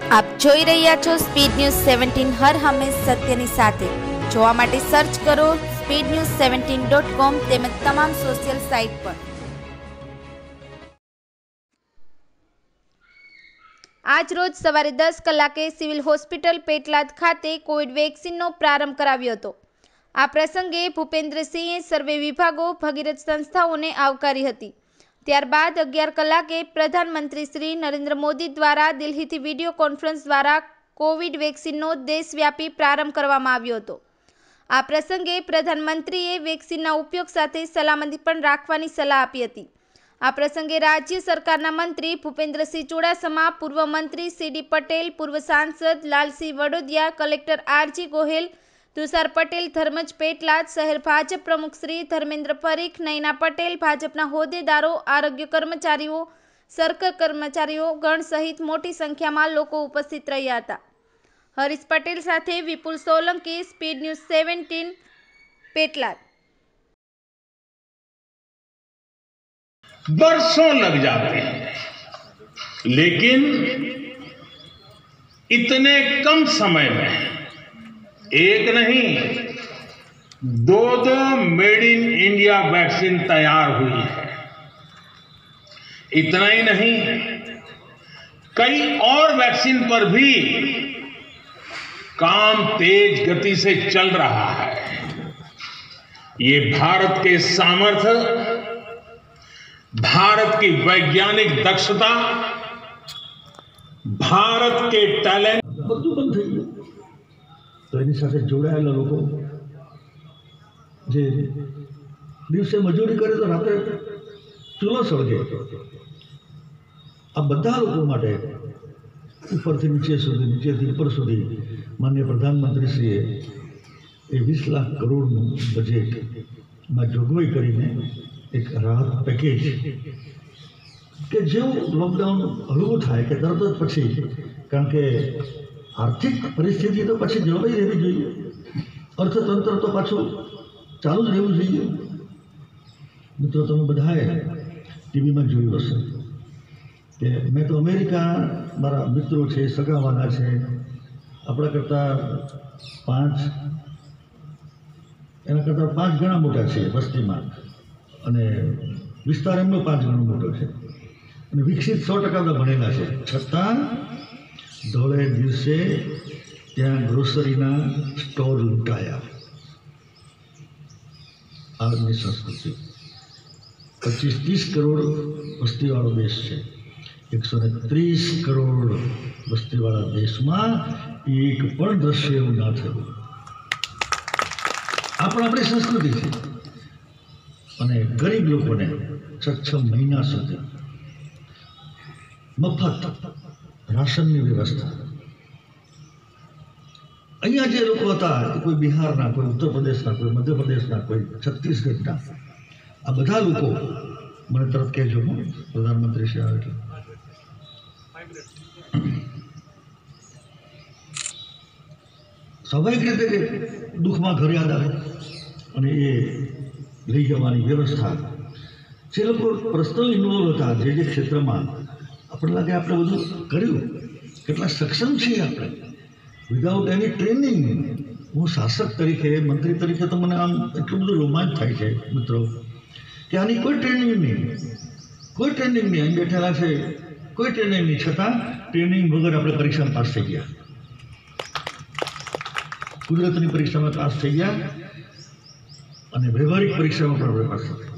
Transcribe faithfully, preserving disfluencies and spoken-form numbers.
આપ જોઈ રહ્યા છો સ્પીડ ન્યૂઝ સેવન્ટીન, હર હંમેશ સત્યની સાથે। જોવા માટે સર્ચ કરો speed news seventeen dot com તેમજ તમામ સોશિયલ સાઇટ પર। આજ રોજ સવારે દસ કલાકે સિવિલ હોસ્પિટલ પેટલાદ ખાતે કોવિડ વેક્સિનનો પ્રારંભ કરાવ્યો હતો। આ પ્રસંગે ભૂપેન્દ્રસિંહે સર્વે વિભાગો, ભગીરથ સંસ્થાઓને આવકારી હતી। ત્યારબાદ અગિયાર કલાકે પ્રધાનમંત્રી શ્રી નરેન્દ્ર મોદી દ્વારા દિલ્હીથી વિડીયો કોન્ફરન્સ દ્વારા કોવિડ વેક્સિનનો દેશવ્યાપી પ્રારંભ કરવામાં આવ્યો હતો। આ પ્રસંગે પ્રધાનમંત્રીએ વેક્સિનના ઉપયોગ સાથે સલામતી પણ રાખવાની સલાહ આપી હતી। આ પ્રસંગે રાજ્ય સરકારના મંત્રી ભૂપેન્દ્રસિંહ ચુડાસમા, પૂર્વ મંત્રી સી ડી પટેલ, પૂર્વ સાંસદ Lalsinh Vadodiya, collector R G Gohel, Tushar Patel, Dharmaj Petlad, શહેર ભાજપ પ્રમુખ શ્રી ધર્મેન્દ્ર પરીખ, નયના પટેલ, ભાજપના હોદ્દેદારો, આરોગ્ય કર્મચારીઓ, સર્કલ કર્મચારીઓ ગણ સહિત મોટી સંખ્યામાં લોકો ઉપસ્થિત રહ્યા હતા। હરીશ પટેલ સાથે Vipul Solanki, speed news seventeen, Petlad. बरसों लग जाते हैं, लेकिन इतने कम समय में एक नहीं दो दो मेड इन इंडिया वैक्सीन तैयार हुई है। इतना ही नहीं, कई और वैक्सीन पर भी काम तेज गति से चल रहा है। ये भारत के सामर्थ्य, भारत की वैज्ञानिक दक्षता, भारत के टैलेंट બધું બંધ થઈ ગયું। તો એની સાથે જોડાયેલા લોકો જે દિવસે મજૂરી કરે તો રાત્રે ચૂલો સળગે, આ બધા લોકો માટે ઉપરથી નીચે સુધી, નીચેથી ઉપર સુધી માનનીય પ્રધાનમંત્રીશ્રીએ એ વીસ લાખ કરોડનું બજેટમાં જોગવાઈ કરીને એક રાહત પેકેજ કે જેવું લોકડાઉન હળવું થાય કે તરત જ પછી, કારણ કે આર્થિક પરિસ્થિતિ તો પછી જળવાઈ રહેવી જોઈએ, અર્થતંત્ર તો પાછું ચાલુ જ રહેવું જોઈએ। મિત્રો, તમે બધાએ ટીવીમાં જોયું હશે કે મેં તો અમેરિકા, મારા મિત્રો છે, સગાવાના છે, આપણા કરતાં પાંચ એના કરતાં પાંચ ગણા મોટા છે વસ્તીમાં, અને વિસ્તાર એમનો પાંચ ગણો મોટો છે, અને વિકસિત સો ટકા બધા ભણેલા છે, છતાં ધોળે દિવસે ત્યાં ગ્રોસરીના સ્ટોર લૂંટાયા। આજની સંસ્કૃતિ પચીસ ત્રીસ કરોડ વસ્તીવાળો દેશ છે, એકસો ને ત્રીસ કરોડ વસ્તીવાળા દેશમાં એક પણ દ્રશ્ય એવું ના થયું। આ પણ આપણી સંસ્કૃતિ છે। અને ગરીબ લોકોને છ છ મહિના સુધી મફત રાશનની વ્યવસ્થા। અહીંયા જે લોકો હતા, કોઈ બિહારના, કોઈ ઉત્તર પ્રદેશના, કોઈ મધ્યપ્રદેશના, કોઈ છત્તીસગઢના, આ બધા લોકો મને તરત કહેજો, પ્રધાનમંત્રી શ્રી આવે એટલે સ્વાભાવિક રીતે કે દુઃખમાં ઘર યાદ આવે અને એ લઈ જવાની વ્યવસ્થા। જે લોકો પર્સનલ ઇન્વોલ્વ હતા, જે જે ક્ષેત્રમાં આપણે લાગે આપણે બધું કર્યું, કેટલા સક્ષમ છીએ આપણે વિધાઉટ એની ટ્રેનિંગ। હું શાસક તરીકે, મંત્રી તરીકે તો મને આમ એટલું બધું રોમાંચ થાય છે મિત્રો કે આની કોઈ ટ્રેનિંગ નહીં, કોઈ ટ્રેનિંગ નહીં, અહીં બેઠેલા છે કોઈ ટ્રેનિંગ નહીં, છતાં ટ્રેનિંગ વગર આપણે પરીક્ષામાં પાસ થઈ ગયા, કુદરતની પરીક્ષામાં પાસ થઈ ગયા, અને વ્યવહારિક પરીક્ષામાં પણ આપણે પાસ થઈ ગયા।